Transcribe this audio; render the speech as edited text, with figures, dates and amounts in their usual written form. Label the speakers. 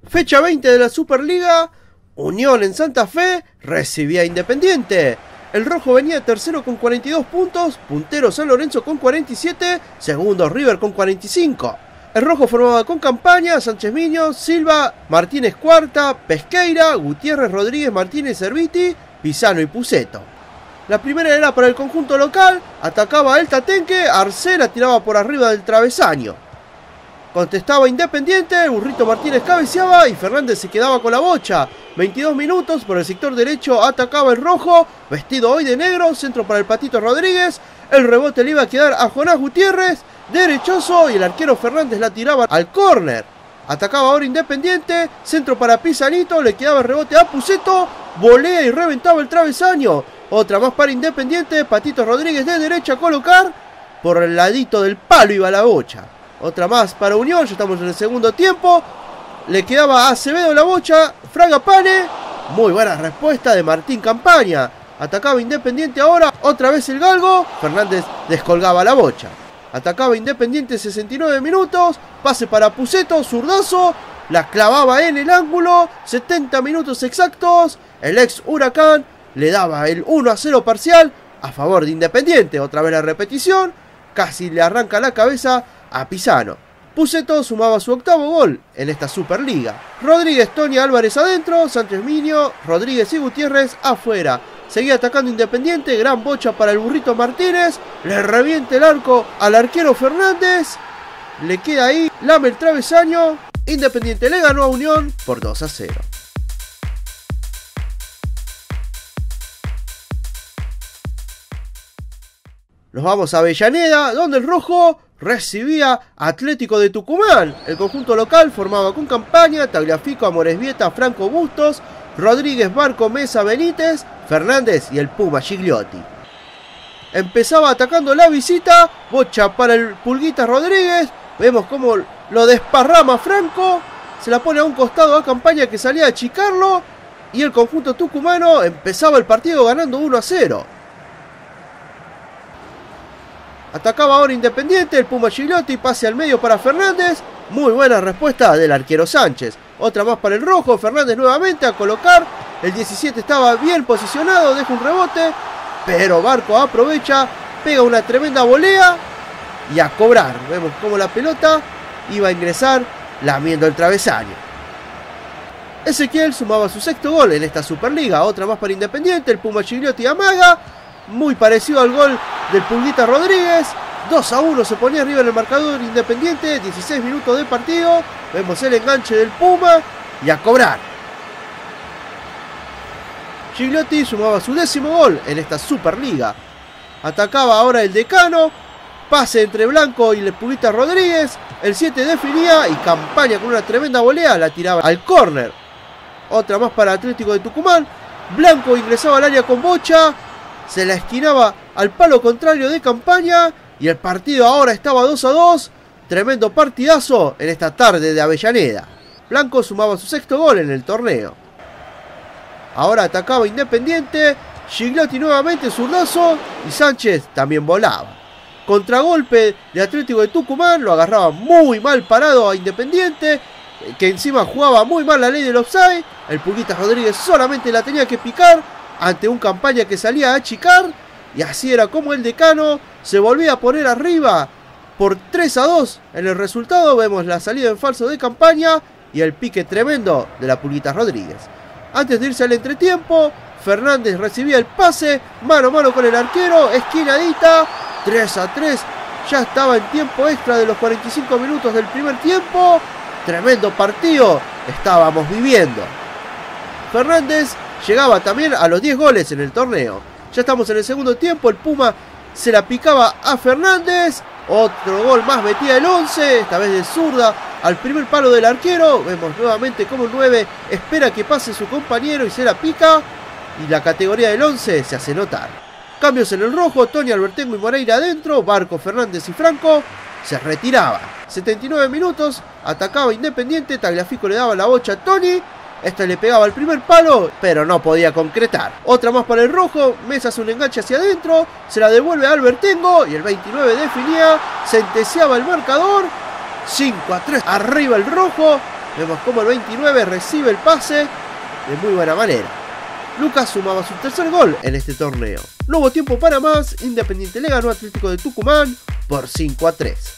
Speaker 1: Fecha 20 de la Superliga, Unión en Santa Fe recibía a Independiente. El rojo venía tercero con 42 puntos, puntero San Lorenzo con 47, segundo River con 45. El rojo formaba con Campaña, Sánchez Miño, Silva, Martínez Cuarta, Pesqueira, Gutiérrez, Rodríguez, Martínez, Serviti, Pisano y Puceto. La primera era para el conjunto local, atacaba el Tatenque, Arcela tiraba por arriba del travesaño. Contestaba Independiente, el Burrito Martínez cabeceaba y Fernández se quedaba con la bocha. 22 minutos, por el sector derecho atacaba el rojo, vestido hoy de negro, centro para el Patito Rodríguez. El rebote le iba a quedar a Jonás Gutiérrez, derechoso, y el arquero Fernández la tiraba al córner. Atacaba ahora Independiente, centro para Pisanito, le quedaba el rebote a Puceto, volea y reventaba el travesaño. Otra más para Independiente, Patito Rodríguez de derecha a colocar, por el ladito del palo iba la bocha. Otra más para Unión, ya estamos en el segundo tiempo. Le quedaba a Acevedo la bocha, Fraga Pane. Muy buena respuesta de Martín Campaña. Atacaba Independiente ahora, otra vez el galgo. Fernández descolgaba la bocha. Atacaba Independiente 69 minutos. Pase para Puceto, zurdazo. La clavaba en el ángulo. 70 minutos exactos. El ex Huracán le daba el 1-0 parcial a favor de Independiente. Otra vez la repetición. Casi le arranca la cabeza a Pisano. Puceto sumaba su octavo gol en esta Superliga. Rodríguez, Tony, Álvarez adentro, Sánchez Miño, Rodríguez y Gutiérrez afuera. Seguía atacando Independiente, gran bocha para el Burrito Martínez, le revienta el arco al arquero Fernández, le queda ahí, lame el travesaño. Independiente le ganó a Unión por 2-0. Nos vamos a Avellaneda, donde el rojo recibía a Atlético de Tucumán. El conjunto local formaba con Campaña, Tagliafico, Amores Vieta, Franco Bustos, Rodríguez, Barco, Mesa, Benítez, Fernández y el Puma Gigliotti. Empezaba atacando la visita, bocha para el Pulguita Rodríguez. Vemos cómo lo desparrama Franco, se la pone a un costado a Campaña que salía a achicarlo, y el conjunto tucumano empezaba el partido ganando 1-0. Atacaba ahora Independiente, el Puma Gigliotti, pase al medio para Fernández. Muy buena respuesta del arquero Sánchez. Otra más para el rojo, Fernández nuevamente a colocar. El 17 estaba bien posicionado, deja un rebote, pero Barco aprovecha, pega una tremenda volea y a cobrar. Vemos cómo la pelota iba a ingresar lamiendo el travesaño. Ezequiel sumaba su sexto gol en esta Superliga. Otra más para Independiente, el Puma Gigliotti amaga. Muy parecido al gol del Pulguita Rodríguez. 2-1 se ponía arriba en el marcador Independiente. 16 minutos de partido. Vemos el enganche del Puma y a cobrar. Gigliotti sumaba su 10º gol en esta Superliga. Atacaba ahora el Decano. Pase entre Blanco y el Pulguita Rodríguez. El 7 definía y Campaña con una tremenda volea la tiraba al córner. Otra más para Atlético de Tucumán. Blanco ingresaba al área con bocha. Se la esquinaba al palo contrario de Campaña y el partido ahora estaba 2-2. Tremendo partidazo en esta tarde de Avellaneda. Blanco sumaba su sexto gol en el torneo. Ahora atacaba Independiente, Gigliotti nuevamente zurdazo y Sánchez también volaba. Contragolpe de Atlético de Tucumán, lo agarraba muy mal parado a Independiente, que encima jugaba muy mal la ley del offside. El Pulguita Rodríguez solamente la tenía que picar ante un Campaña que salía a achicar, y así era como el Decano se volvía a poner arriba por 3-2 en el resultado. Vemos la salida en falso de Campaña y el pique tremendo de la Pulguita Rodríguez. Antes de irse al entretiempo, Fernández recibía el pase, mano a mano con el arquero, esquinadita, 3-3, ya estaba en tiempo extra de los 45 minutos del primer tiempo. Tremendo partido estábamos viviendo. Fernández llegaba también a los 10 goles en el torneo. Ya estamos en el segundo tiempo. El Puma se la picaba a Fernández. Otro gol más metía el 11. Esta vez de zurda al primer palo del arquero. Vemos nuevamente como el 9 espera que pase su compañero y se la pica. Y la categoría del 11 se hace notar. Cambios en el rojo. Tony, Albertengo y Moreira adentro. Barco, Fernández y Franco se retiraban. 79 minutos. Atacaba Independiente. Tagliafico le daba la bocha a Tony. Este le pegaba al primer palo, pero no podía concretar. Otra más para el rojo. Mesa hace un enganche hacia adentro. Se la devuelve a Albertengo. Y el 29 definía. Sentenciaba el marcador. 5-3. Arriba el rojo. Vemos cómo el 29 recibe el pase de muy buena manera. Lucas sumaba su tercer gol en este torneo. No hubo tiempo para más, Independiente le ganó a Atlético de Tucumán por 5-3.